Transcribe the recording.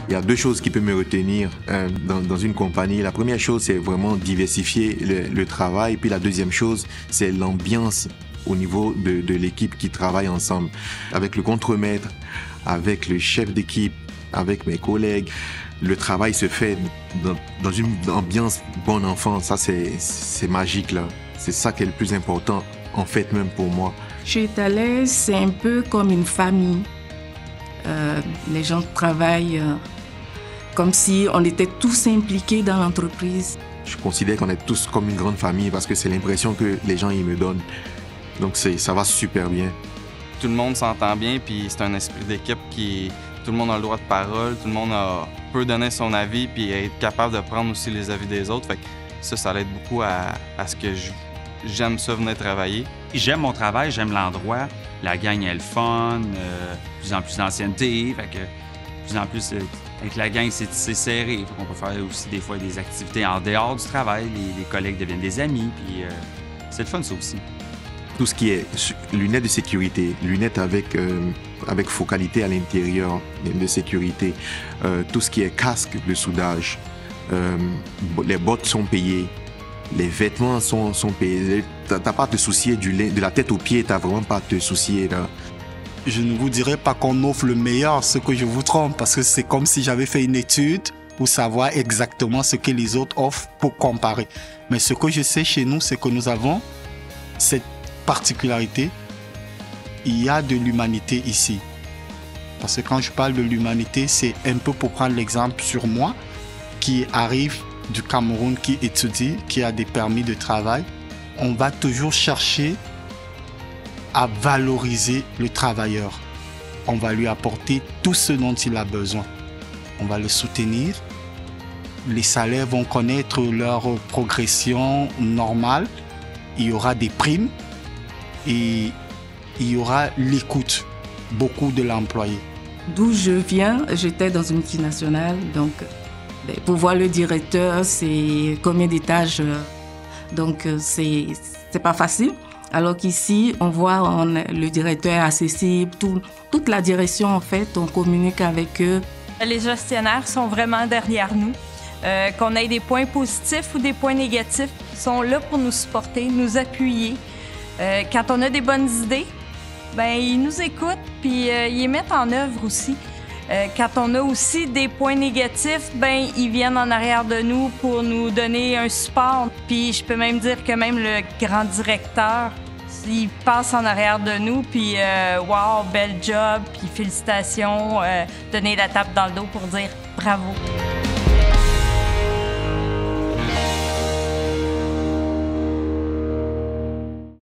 Il y a deux choses qui peuvent me retenir dans une compagnie. La première chose, c'est vraiment diversifier le travail. Puis la deuxième chose, c'est l'ambiance au niveau de l'équipe qui travaille ensemble. Avec le contremaître, avec le chef d'équipe, avec mes collègues, le travail se fait dans une ambiance bon enfant. Ça, c'est magique, là. C'est ça qui est le plus important, en fait, même pour moi. Chez Thales, c'est un peu comme une famille. Les gens travaillent comme si on était tous impliqués dans l'entreprise. Je considère qu'on est tous comme une grande famille parce que c'est l'impression que les gens ils me donnent. Donc ça va super bien. Tout le monde s'entend bien, puis c'est un esprit d'équipe qui... Tout le monde a le droit de parole, tout le monde peut donner son avis, puis être capable de prendre aussi les avis des autres. Fait que ça l'aide beaucoup à ce que j'aime ça venir travailler. J'aime mon travail, j'aime l'endroit. La gang est le fun, de plus en plus d'ancienneté. Fait que de plus en plus, avec la gang, c'est serré. On peut faire aussi des fois des activités en dehors du travail. Les collègues deviennent des amis, puis c'est le fun ça aussi. Tout ce qui est lunettes de sécurité, lunettes avec focalité à l'intérieur de sécurité, tout ce qui est casque de soudage, les bottes sont payées, les vêtements sont payés. T'as pas à te soucier de la tête aux pieds, t'as vraiment pas à te soucier là. Je ne vous dirais pas qu'on offre le meilleur, ce que je vous trompe, parce que c'est comme si j'avais fait une étude pour savoir exactement ce que les autres offrent pour comparer. Mais ce que je sais chez nous, c'est que nous avons cette particularité, il y a de l'humanité ici. Parce que quand je parle de l'humanité, c'est un peu pour prendre l'exemple sur moi, qui arrive du Cameroun, qui étudie, qui a des permis de travail. On va toujours chercher à valoriser le travailleur. On va lui apporter tout ce dont il a besoin. On va le soutenir. Les salaires vont connaître leur progression normale. Il y aura des primes. Et il y aura l'écoute, beaucoup de l'employé. D'où je viens, j'étais dans une multinationale, donc pour voir le directeur, c'est combien d'étages, donc c'est pas facile. Alors qu'ici, on voit le directeur est accessible, toute la direction en fait, on communique avec eux. Les gestionnaires sont vraiment derrière nous. Qu'on ait des points positifs ou des points négatifs, ils sont là pour nous supporter, nous appuyer. Quand on a des bonnes idées, ben ils nous écoutent puis ils les mettent en œuvre aussi. Quand on a aussi des points négatifs, ben ils viennent en arrière de nous pour nous donner un support. Puis je peux même dire que même le grand directeur, il passe en arrière de nous puis wow, bel job, puis félicitations, donner la tape dans le dos pour dire bravo.